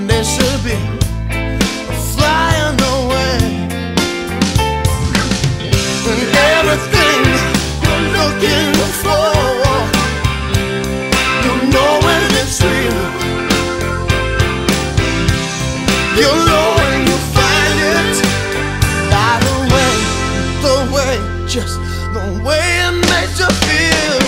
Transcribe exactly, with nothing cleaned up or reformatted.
when they should be flying away. And everything you're looking for, you know when it's real. You know when you find it, by the way, the way, just the way it makes you feel.